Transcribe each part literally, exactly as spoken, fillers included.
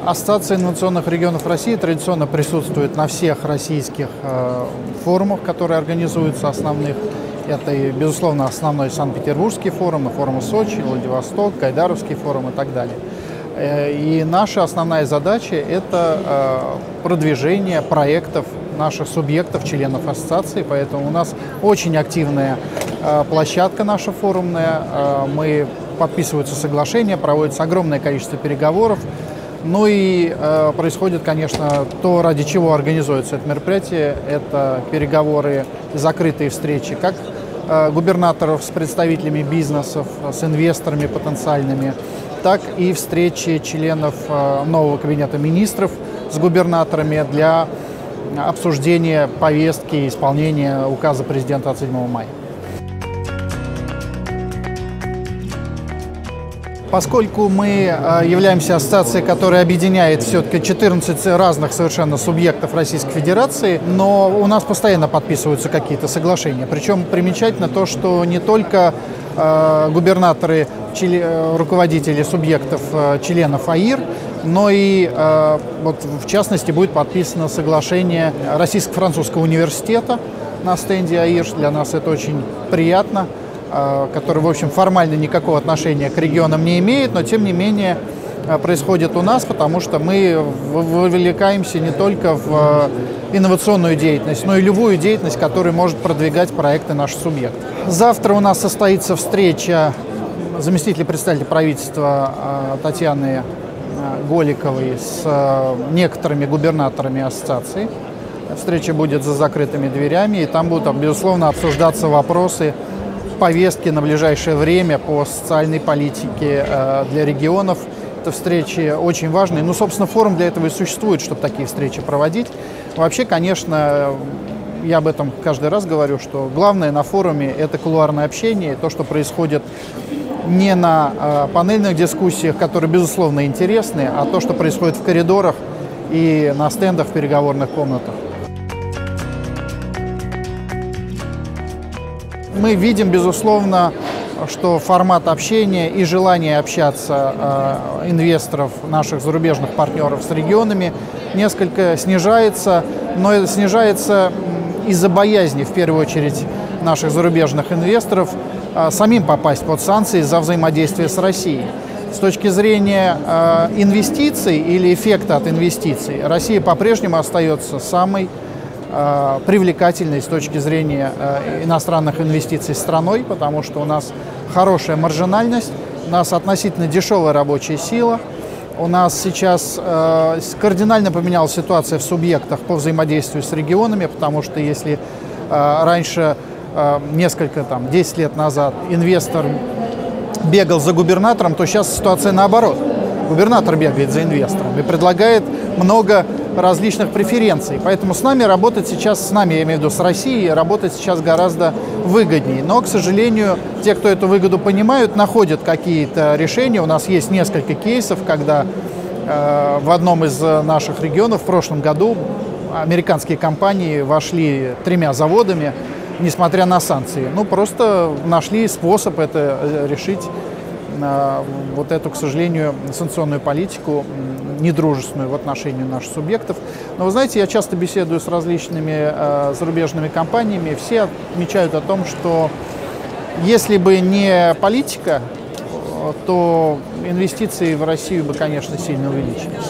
Ассоциация инновационных регионов России традиционно присутствует на всех российских э, форумах, которые организуются основных. Это, и, безусловно, основной Санкт-Петербургский форум, и форумы Сочи, Владивосток, Гайдаровский форум и так далее. Э, и наша основная задача – это э, продвижение проектов наших субъектов, членов ассоциации. Поэтому у нас очень активная э, площадка наша форумная. Э, мы подписываются соглашения, проводится огромное количество переговоров. Ну и э, происходит, конечно, то, ради чего организуется это мероприятие, это переговоры, закрытые встречи, как э, губернаторов с представителями бизнесов, с инвесторами потенциальными, так и встречи членов э, нового кабинета министров с губернаторами для обсуждения повестки и исполнения указа президента от седьмого мая. Поскольку мы являемся ассоциацией, которая объединяет все-таки четырнадцать разных совершенно субъектов Российской Федерации, но у нас постоянно подписываются какие-то соглашения. Причем примечательно то, что не только э, губернаторы, руководители субъектов, членов АИР, но и, э, вот, в частности, будет подписано соглашение Российско-французского университета на стенде АИР. Для нас это очень приятно, который, в общем, формально никакого отношения к регионам не имеет, но, тем не менее, происходит у нас, потому что мы вовлекаемся не только в инновационную деятельность, но и любую деятельность, которая может продвигать проекты наших субъектов. Завтра у нас состоится встреча заместителя председателя правительства Татьяны Голиковой с некоторыми губернаторами ассоциации. Встреча будет за закрытыми дверями, и там будут, безусловно, обсуждаться вопросы повестки на ближайшее время по социальной политике э, для регионов. Это встречи очень важные. Ну, собственно, форум для этого и существует, чтобы такие встречи проводить. Вообще, конечно, я об этом каждый раз говорю, что главное на форуме – это кулуарное общение, то, что происходит не на э, панельных дискуссиях, которые, безусловно, интересны, а то, что происходит в коридорах и на стендах в переговорных комнатах. Мы видим, безусловно, что формат общения и желание общаться э, инвесторов, наших зарубежных партнеров с регионами несколько снижается, но снижается из-за боязни, в первую очередь, наших зарубежных инвесторов э, самим попасть под санкции за взаимодействие с Россией. С точки зрения э, инвестиций или эффекта от инвестиций, Россия по-прежнему остается самой привлекательной с точки зрения иностранных инвестиций страной, потому что у нас хорошая маржинальность, у нас относительно дешевая рабочая сила, у нас сейчас кардинально поменялась ситуация в субъектах по взаимодействию с регионами, потому что если раньше, несколько, там, десять лет назад инвестор бегал за губернатором, то сейчас ситуация наоборот. Губернатор бегает за инвестором и предлагает много различных преференций. Поэтому с нами работать сейчас, с нами, я имею в виду с Россией, работать сейчас гораздо выгоднее. Но, к сожалению, те, кто эту выгоду понимают, находят какие-то решения. У нас есть несколько кейсов, когда э, в одном из наших регионов в прошлом году американские компании вошли тремя заводами, несмотря на санкции. Ну, просто нашли способ это решить. Вот эту, к сожалению, санкционную политику недружественную в отношении наших субъектов. Но вы знаете, я часто беседую с различными э, зарубежными компаниями, все отмечают о том, что если бы не политика, то инвестиции в Россию бы, конечно, сильно увеличились.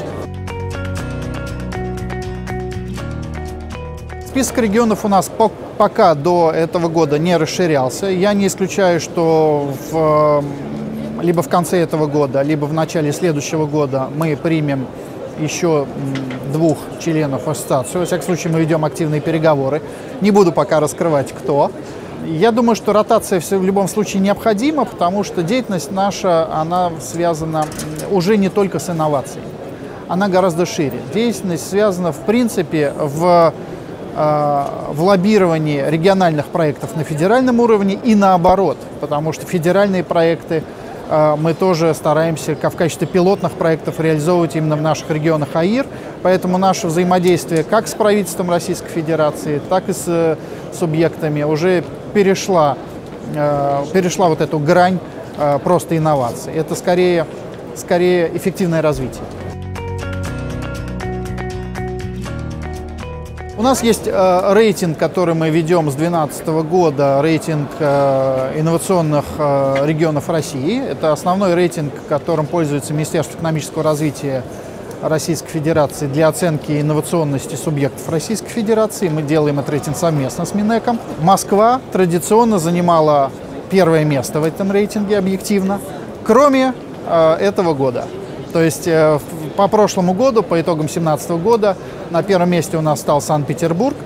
Список регионов у нас по пока до этого года не расширялся. Я не исключаю, что в либо в конце этого года, либо в начале следующего года мы примем еще двух членов ассоциации. Во всяком случае, мы ведем активные переговоры. Не буду пока раскрывать, кто. Я думаю, что ротация в любом случае необходима, потому что деятельность наша, она связана уже не только с инновацией. Она гораздо шире. Деятельность связана, в принципе, в, э, в лоббировании региональных проектов на федеральном уровне и наоборот, потому что федеральные проекты мы тоже стараемся в качестве пилотных проектов реализовывать именно в наших регионах АИР. Поэтому наше взаимодействие как с правительством Российской Федерации, так и с субъектами уже перешла, перешла вот эту грань просто инноваций. Это скорее, скорее эффективное развитие. У нас есть э, рейтинг, который мы ведем с две тысячи двенадцатого года, рейтинг э, инновационных э, регионов России. Это основной рейтинг, которым пользуется Министерство экономического развития Российской Федерации для оценки инновационности субъектов Российской Федерации. Мы делаем этот рейтинг совместно с Минэком. Москва традиционно занимала первое место в этом рейтинге объективно, кроме э, этого года. То есть э, по прошлому году, по итогам две тысячи семнадцатого года, на первом месте у нас стал Санкт-Петербург.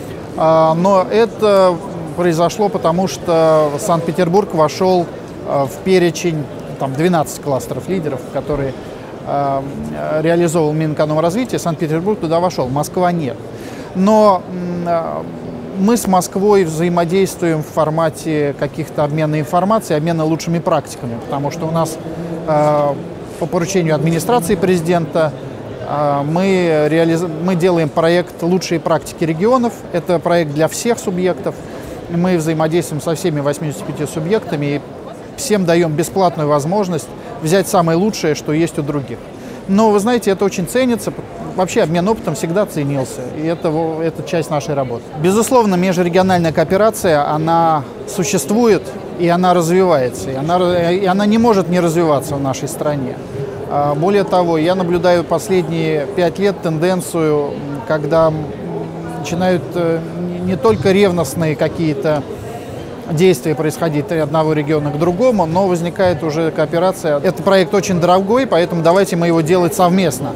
Э, но это произошло потому, что Санкт-Петербург вошел э, в перечень там, двенадцати кластеров лидеров, которые э, реализовывал Минэкономразвитие. Санкт-Петербург туда вошел, Москва нет. Но э, мы с Москвой взаимодействуем в формате каких-то обмена информацией, обмена лучшими практиками, потому что у нас э, по поручению администрации президента э, мы, реализ... мы делаем проект «Лучшие практики регионов». Это проект для всех субъектов. Мы взаимодействуем со всеми восьмидесятью пятью субъектами и всем даем бесплатную возможность взять самое лучшее, что есть у других. Но, вы знаете, это очень ценится. Вообще обмен опытом всегда ценился, и это, это часть нашей работы. Безусловно, межрегиональная кооперация, она существует, и она развивается, и она, и она не может не развиваться в нашей стране. Более того, я наблюдаю последние пять лет тенденцию, когда начинают не только ревностные какие-то действия происходить от одного региона к другому, но возникает уже кооперация. Этот проект очень дорогой, поэтому давайте мы его делать совместно.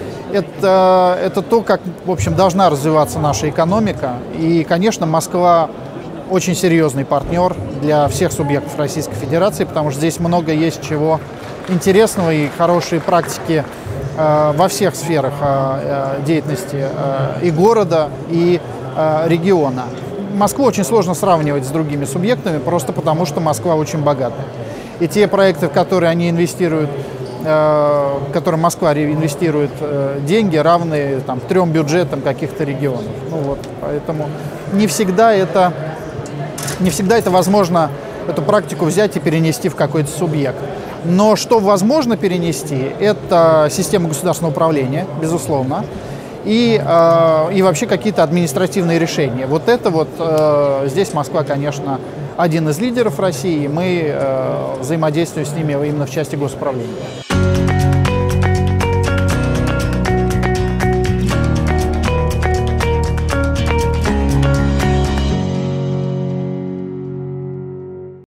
Это, это то, как, в общем, должна развиваться наша экономика. И, конечно, Москва очень серьезный партнер для всех субъектов Российской Федерации, потому что здесь много есть чего интересного и хорошие практики э, во всех сферах э, деятельности э, и города, и э, региона. Москву очень сложно сравнивать с другими субъектами, просто потому что Москва очень богатая. И те проекты, в которые они инвестируют, в котором Москва инвестирует деньги, равные там, трем бюджетам каких-то регионов. Ну, вот, поэтому не всегда, это, не всегда это возможно, эту практику взять и перенести в какой-то субъект. Но что возможно перенести, это система государственного управления, безусловно, и, э, и вообще какие-то административные решения. Вот это вот, э, здесь Москва, конечно, один из лидеров России, мы э, взаимодействуем с ними именно в части госуправления.